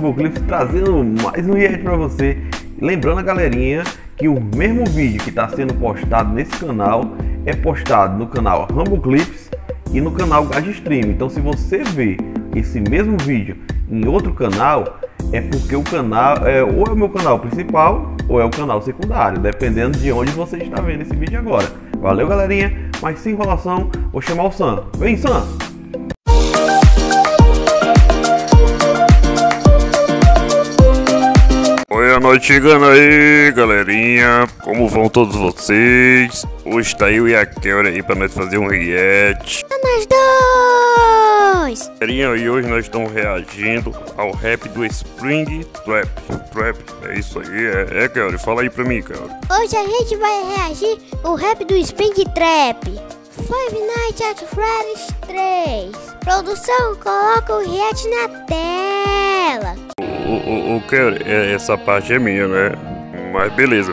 Rumble Clips trazendo mais um react pra você. Lembrando a galerinha que o mesmo vídeo que está sendo postado nesse canal é postado no canal Rumble Clips e no canal Gagestream. Então se você vê esse mesmo vídeo em outro canal, é porque o canal ou é o meu canal principal ou é o canal secundário, dependendo de onde você está vendo esse vídeo agora. Valeu galerinha, mas sem enrolação, vou chamar o Sam. Vem Sam! Boa noite chegando aí galerinha, como vão todos vocês? Hoje tá eu e a Kelly aí pra nós fazer um react. Nós dois! Galerinha, e hoje nós estamos reagindo ao rap do Spring Trap. É isso aí, Kelly, fala aí pra mim, Kelly. Hoje a gente vai reagir ao rap do Spring Trap. Five Nights at Freddy's 3. Produção, coloca o react na tela. O Kelly, essa parte é minha, né? Mas beleza.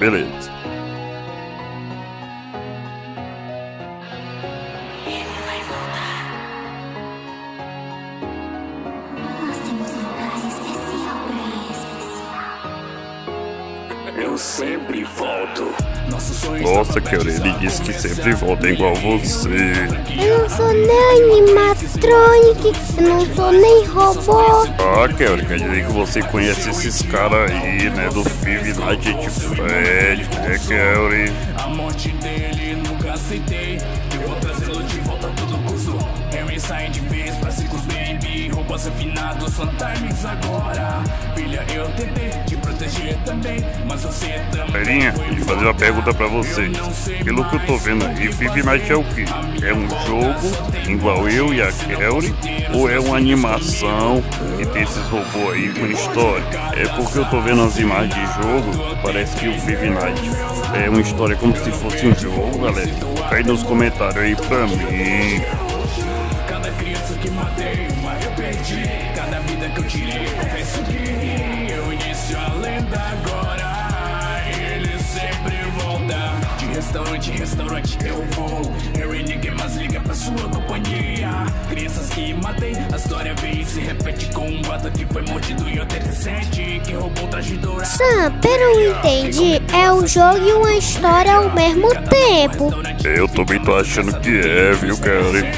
Eu sempre volto. Nossa, Kelly, ele disse que sempre volta igual você. Eu não sou nem animatronic, eu não sou nem robô. Ah, Kelly, quer dizer que você conhece esses caras aí, né? Do Five Nights at Freddy's, né, Kelly? A morte dele nunca aceitei. Eu vou trazê-lo de volta a todo custo. Eu ensaio de vez pra ciclos, baby. Roupas refinados, só times agora. Filha, eu tentei te proteger também, mas você também. Galerinha, deixa eu fazer uma pergunta pra vocês. Pelo que eu tô vendo aí, Five Nights é o quê? É um jogo igual eu e a Kelly? Ou é uma animação que tem esses robôs aí com história? É porque eu tô vendo as imagens de jogo, parece que o Five Nights é uma história como se fosse um jogo, galera. Cai nos comentários aí pra mim. Cada criança que matei, uma eu perdi. Cada vida que eu tirei, confesso que eu inicio a lenda agora. Ele sempre volta. De restaurante em restaurante eu vou. Eu e ninguém mais liga pra sua companhia. Crianças que matei, a história vem e se repete com um bata que foi mordido em 87. Que roubou o traje dourado. Sam, pelo entendi, é um jogo e uma história ao mesmo tempo. Eu também tô achando que é, viu, Kelly?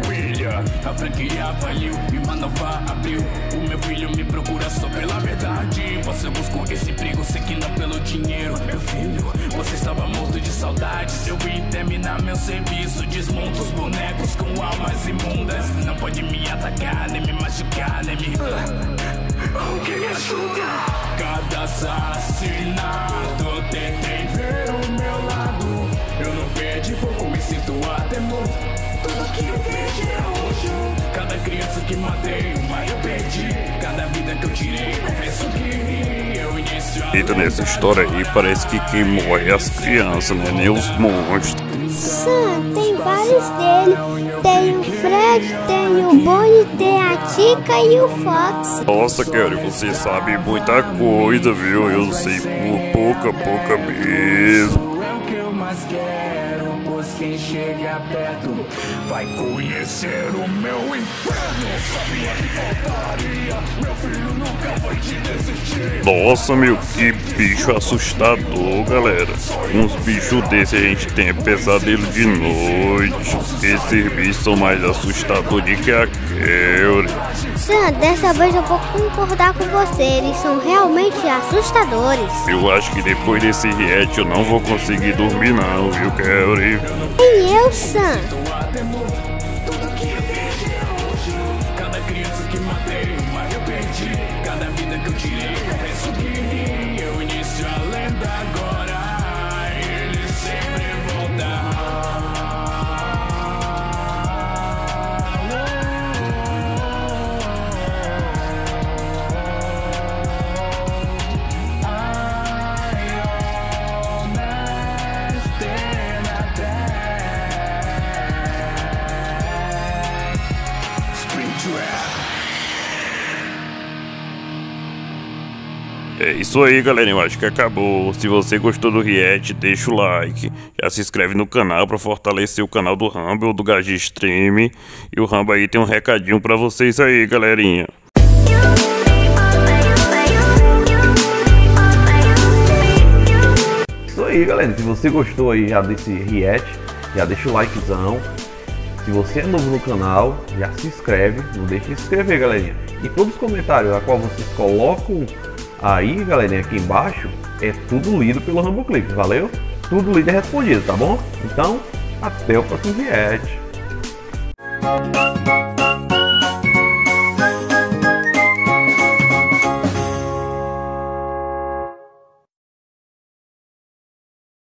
A franquia faliu e uma nova abriu. O meu filho me procura só pela verdade. Você buscou esse emprego, sei que não pelo dinheiro. Meu filho, você estava morto de saudade. Se eu vim terminar meu serviço, desmonta os bonecos com almas imundas. Não pode me atacar, nem me machucar, nem me... Alguém me ajuda. Cada assassinato tentei ver o meu lado. Eu não perdi pouco, me sinto até morto. Tudo que eu vejo é roxo. Cada criança que matei, uma eu perdi. Cada vida que eu tirei, confesso que eu inicio a... Eita, nessa história aí parece que quem morre é as crianças, né? Nem os monstros. Sam, tem vários dele. Tem o Fred, tem o Bonnie, tem a Tica e o Fox. Nossa, Kelly, você sabe muita coisa, viu? Eu sei por pouca mesmo. É o que eu mais quero, pois quem chega perto vai conhecer o meu inferno. Sabia que faltaria, meu filho nunca vai te desistir. Nossa, meu, que bicho assustador, galera. Uns bichos desses a gente tem pesadelo de noite. Esses bichos são mais assustadores que a Kelly. Sam, dessa vez eu vou concordar com você, eles são realmente assustadores. Eu acho que depois desse react eu não vou conseguir dormir não, viu, Kelly? E eu, Sam? Tudo que eu vejo é roxo. Cada criança que matei, uma eu perdi. Cada vida que eu tirei, confesso que eu inicio a lenda agora. Ele sempre volta. É isso aí, galera, eu acho que acabou. Se você gostou do react, deixa o like. Já se inscreve no canal pra fortalecer o canal do Rumble, do Gagestream. E o Rumble aí tem um recadinho pra vocês aí, galerinha. aí, galera. Se você gostou aí já desse react, já deixa o likezão. Se você é novo no canal, já se inscreve, não deixe de se inscrever, galerinha. E todos os comentários a qual vocês colocam aí, galerinha, aqui embaixo, é tudo lido pelo Rumble Clips, valeu? Tudo lido e respondido, tá bom? Então, até o próximo react.